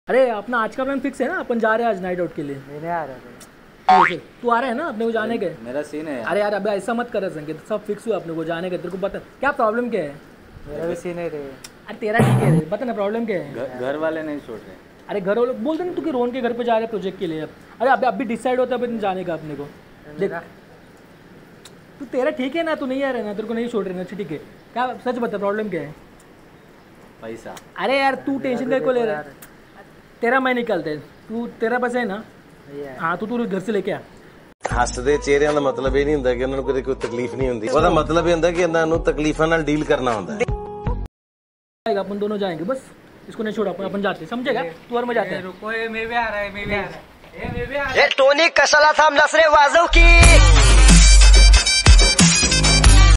अरे अपना आज का प्लान फिक्स है ना, अपन जा रहे हैं आज नाइट आउट के लिए। नहीं आ रहा तू आ रहा है ना अपने को जाने के? मेरा सीन है यार। अरे यार अबे ऐसा मत कर संकेत, सब फिक्स हुआ अपने को जाने के। तेरे को बता क्या प्रॉब्लम क्या है? मेरा भी सीन है रे। अरे तेरा ठीक है रे, बता ना प्रॉब्लम क्या है? घर वाले नहीं छोड़ रहे। अरे घर वाले बोलते ना तू कि रोहन के घर पे जा रहे प्रोजेक्ट के लिए। अब अरे अभी डिसाइड होता है जाने का अपने को। देख तू तेरा ठीक है ना, तू नहीं आ रहा ना, तेरे को नहीं छोड़ रहे ना, ठीक है। क्या सच बता प्रॉब्लम क्या है? पैसा। अरे यार तू टेंशन तेरे को ले रहा है, तेरा मैं निकलते है, तू तेरा पैसा है ना। हाँ तो तू घर से लेके आ। ਹੱਸਦੇ ਚਿਹਰਿਆਂ ਦਾ ਮਤਲਬ ਇਹ ਨਹੀਂ ਹੁੰਦਾ ਕਿ ਉਹਨਾਂ ਨੂੰ ਕਦੇ ਕੋਈ ਤਕਲੀਫ ਨਹੀਂ ਹੁੰਦੀ। ਉਹਦਾ ਮਤਲਬ ਇਹ ਹੁੰਦਾ ਕਿ ਇਹਨਾਂ ਨੂੰ ਤਕਲੀਫਾਂ ਨਾਲ ਡੀਲ करना ਹੁੰਦਾ है। अपन दोनों जाएंगे बस, इसको नहीं छोड़ा, अपन जाते, समझेगा? तू और मैं जाते हैं। रुको, मैं भी आ रहा है, मैं भी आ रहा है, मैं भी आ रहा है। टोनी कशाला थांबलास रे वाजव की।